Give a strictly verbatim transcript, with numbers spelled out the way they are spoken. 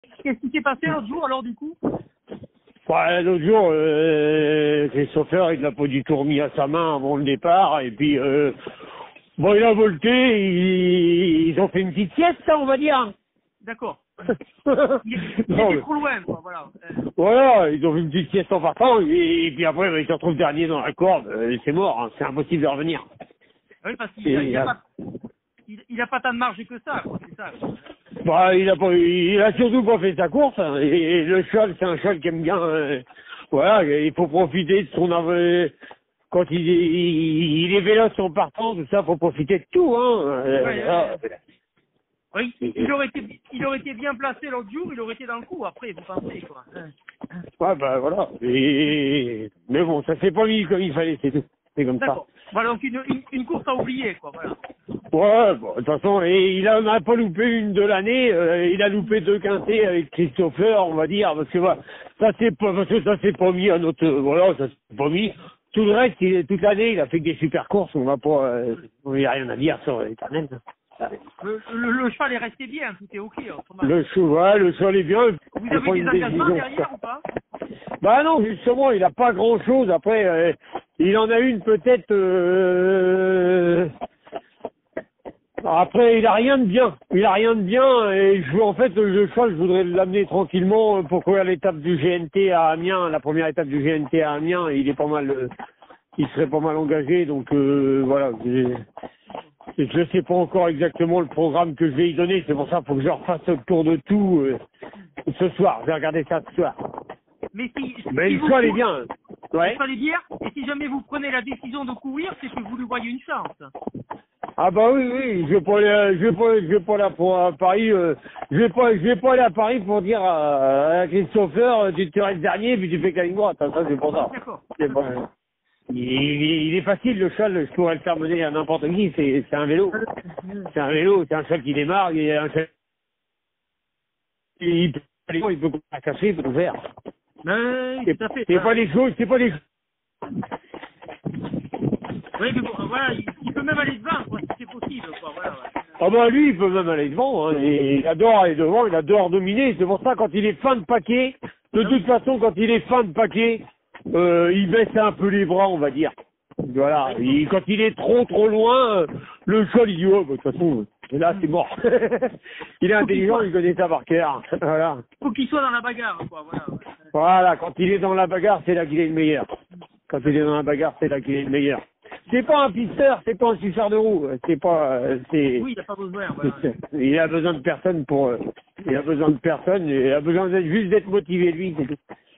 Qu'est-ce qui s'est passé l'autre jour alors du coup? Ouais, l'autre jour, euh, les chauffeurs, il l'a pas du tout remis à sa main avant le départ, et puis, euh, bon, il a volté, ils, ils ont fait une petite sieste, ça, on va dire. D'accord. Il, il Non, était mais- trop loin, quoi, voilà. Euh, voilà, ils ont fait une petite sieste en partant, et, et puis après, bah, ils se retrouvent dernier dans la corde, euh, c'est mort, hein, c'est impossible de revenir. oui, parce qu'il Et, a, il a euh, pas, il, il a pas tant de marge que ça, quoi, c'est ça. Quoi. bah, il a pas, il a surtout pas fait sa course, hein, et, et le cheval, c'est un cheval qui aime bien, euh, voilà, il faut profiter de son, av- quand il, il, il est véloce en partant, tout ça, faut profiter de tout, hein. Euh, Ouais, là, ouais. Oui, il aurait été, il aurait été bien placé l'autre jour, il aurait été dans le coup. Après, vous pensez, quoi. Euh, ouais, bah voilà. Et, mais bon, ça s'est pas mis comme il fallait, c'est tout. C'est comme ça. D'accord. Voilà, donc une, une, une course à oublier, quoi, voilà. Ouais, bon, de toute façon, et il en a pas loupé une de l'année. euh, il a loupé deux quintés avec Christopher, on va dire, parce que voilà, ça s'est pas, parce que ça s'est pas mis à notre, voilà, ça s'est pas mis. Tout le reste, il, toute l'année, il a fait que des super courses. On va pas, euh, il n'y a rien à dire sur l'éternel. Le, le, le cheval est resté bien, tout est ok, autrement. Le cheval, le cheval est bien. Vous Il avez prend des une engagements décision. derrière ou pas? Bah non, justement, il a pas grand chose. Après, euh, il en a une peut-être. Euh... Après, il a rien de bien. Il a rien de bien. Et je veux en fait le cheval, je voudrais l'amener tranquillement pour courir l'étape du G N T à Amiens, la première étape du G N T à Amiens. Il est pas mal, euh, il serait pas mal engagé. Donc euh, voilà. j'ai- Je ne sais pas encore exactement le programme que je vais y donner. C'est pour ça qu'il faut que je refasse le tour de tout euh, ce soir. Je vais regarder ça ce soir. Mais si, Mais si le vous cheval est courez, bien. le Ouais. cheval est bien, et si jamais vous prenez la décision de courir, c'est que vous lui voyez une chance. Ah bah oui, oui, je vais pas aller, je vais pas, je vais pas là pour à Paris, euh, je vais pas, je vais pas aller à Paris pour dire à, à Christopher, euh, tu te restes dernier puis tu fais qu'à ligne droite, ça, ça, c'est pour ça. D'accord. C'est pas, il, il, il est facile le cheval, je pourrais le faire mener à n'importe qui, c'est, c'est un vélo, c'est un vélo, c'est un cheval qui démarre, il est un cheval, il peut, il peut pas casser, il peut tout faire. Oui, C'est, tout à fait. c'est pas des choses, c'est pas des. Oui, mais bon, voilà, il, il peut même aller devant, quoi, si c'est possible, quoi, voilà. Ouais. Ah bah lui, il peut même aller devant, hein, et il adore aller devant, il adore dominer, c'est pour ça quand il est fin de paquet, de toute façon quand il est fin de paquet, euh, il baisse un peu les bras, on va dire. Voilà, et quand il est trop trop loin, euh, le cheval il dit oh bah, de toute façon, euh, là c'est mort. Il est intelligent, il connaît ça par cœur. Voilà. Faut qu'il soit dans la bagarre, quoi, voilà. Ouais. Voilà, quand il est dans la bagarre, c'est là qu'il est le meilleur. Quand il est dans la bagarre, c'est là qu'il est le meilleur. C'est pas un pisteur, c'est pas un suceur de roue, c'est pas, euh, c'est, Oui, il n'a pas besoin, voilà. il a besoin de personne pour, euh, il a besoin de personne, il a besoin d'être, juste d'être motivé lui, c'est tout.